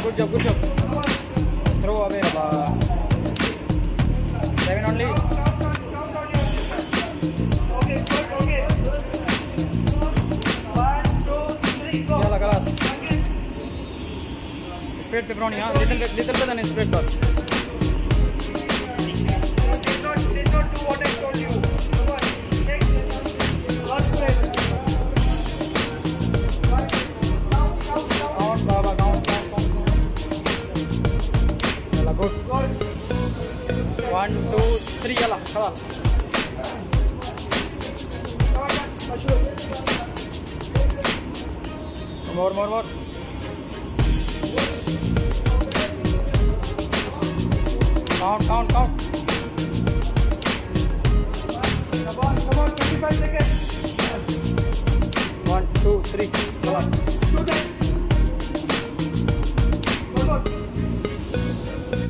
Good job, good job. Throw away, Baba. 7 only. Okay, good, okay. 1, 2, 3, go. Yalla, class. Spread pepperoni, huh? Little bit and spread first. Did not do what I told you. Come on, next. Last spread. Count, Baba, count. Yalla, good. Good. 1, 2, 3, yalla, class. Mushroom. More. Count. Come on, 25 seconds. 1, 2, 3, yalla. 2 times.